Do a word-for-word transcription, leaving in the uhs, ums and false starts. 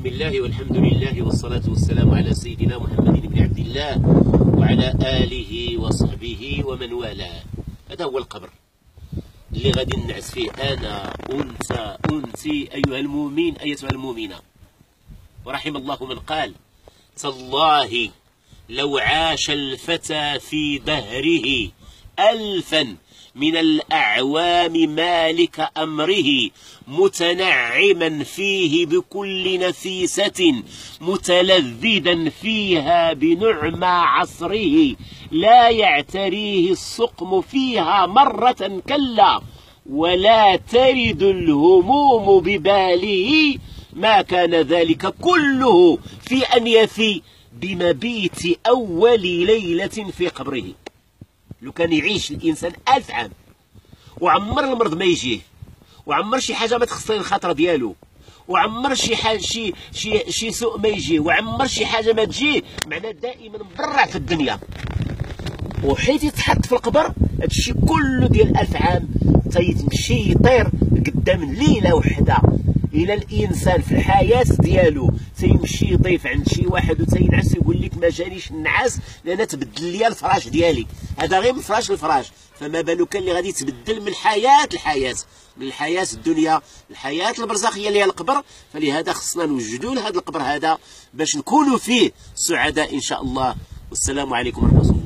بسم الله والحمد لله والصلاة والسلام على سيدنا محمد بن عبد الله وعلى آله وصحبه ومن والاه. هذا هو القبر اللي غادي ننعس فيه أنا أنت أنت أيها المؤمن أيتها المؤمنة. ورحم الله من قال: تالله لو عاش الفتى في دهره ألفا من الأعوام مالك أمره، متنعما فيه بكل نفيسة، متلذذا فيها بنعمى عصره، لا يعتريه السقم فيها مرة كلا، ولا ترد الهموم بباله، ما كان ذلك كله في أن يفي بمبيت أول ليلة في قبره. لو كان يعيش الانسان ألف عام وعمر المرض ما يجيه، وعمر شي حاجه ما تخص الخاطر ديالو، وعمر شي حاجه شي شي شي سوء ما يجيه، وعمر شي حاجه ما تجيه، معناه دائما مبرع في الدنيا. وحيت يتحط في القبر هادشي كله ديال ألف عام تيتمشي يطير قدام ليله وحده. الى الانسان في الحياه ديالو تيمشي يضيف عند شي واحد وتينعس يقول لك ما جانيش النعاس لان تبدل لي الفراش ديالي، هذا غير من فراش لفراش، فما بالك اللي غادي تبدل من الحياه للحياه، من الحياه الدنيا الحياه البرزخيه اللي هي القبر. فلهذا خصنا نوجدوا لهذا القبر هذا باش نكونوا فيه سعداء ان شاء الله. والسلام عليكم ورحمه الله.